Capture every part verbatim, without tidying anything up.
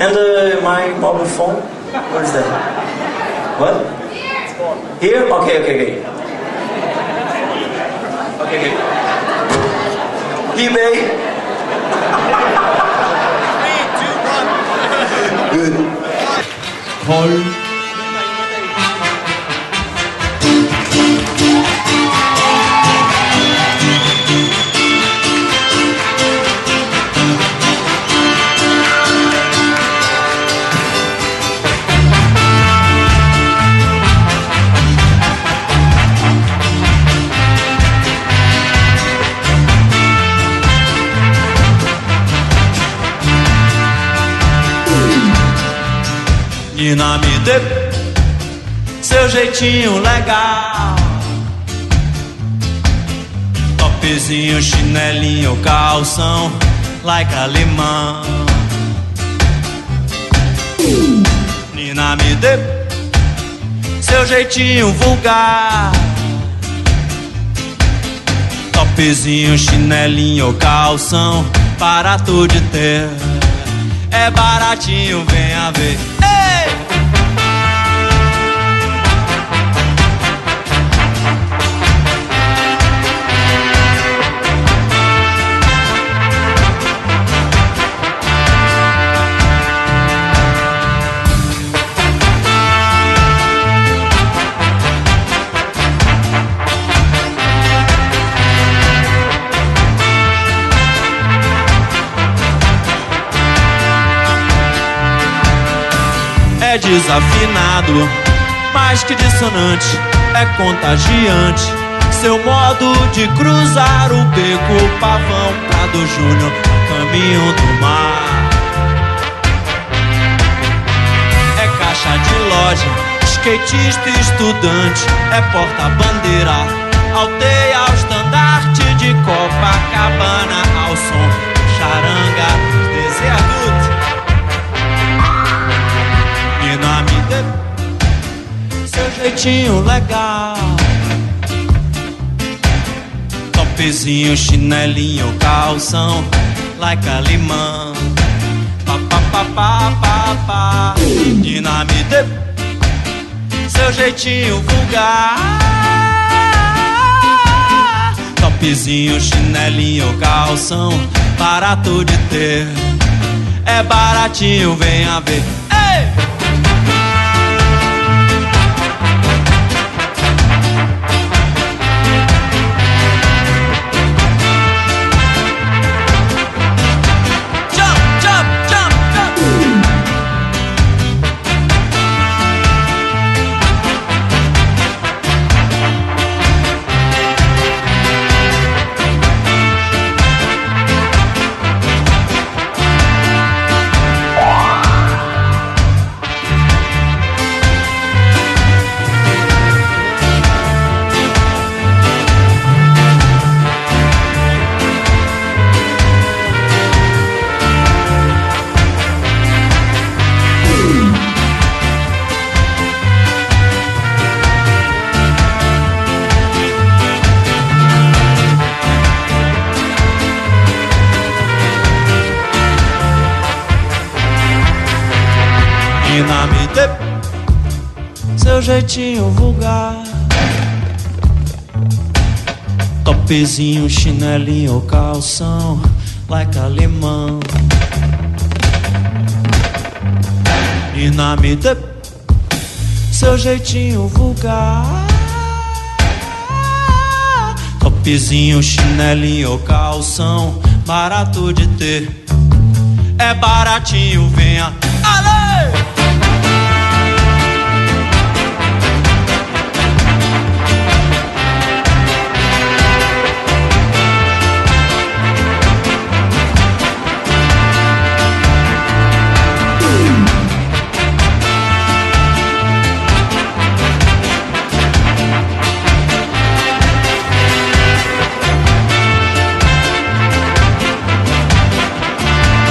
And uh, my mobile phone? What is that? What? Here? Okay, okay, okay. Okay, okay. eBay. Good. Call. Nina, me dê seu jeitinho legal, topzinho, chinelinho, calção, like alemão. Nina, me dê seu jeitinho vulgar, topzinho, chinelinho, calção, para tu de ter. É baratinho, venha ver. É desafinado, mais que dissonante, é contagiante. Seu modo de cruzar o beco, Pavão, Prado Júnior, caminho do mar. É caixa de loja, skatista e estudante, é porta-bandeira, alteia ao estandarte de Copacabana, ao som charanga, deseaduto. Nina, me dê seu jeitinho legal, topzinho, chinelinho, calção, like a limão. Pa, pa, pa, pa, pa, pa. Nina, me dê seu jeitinho vulgar, topzinho, chinelinho, calção, barato de ter. É baratinho, venha ver. Ei! Nina, me dê seu jeitinho vulgar, topzinho, chinelinho, calção, like alemão. Nina, me dê seu jeitinho vulgar, topzinho, chinelinho, calção, barato de ter. É baratinho, venha. Ale!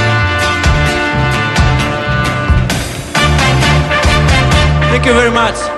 Thank you very much.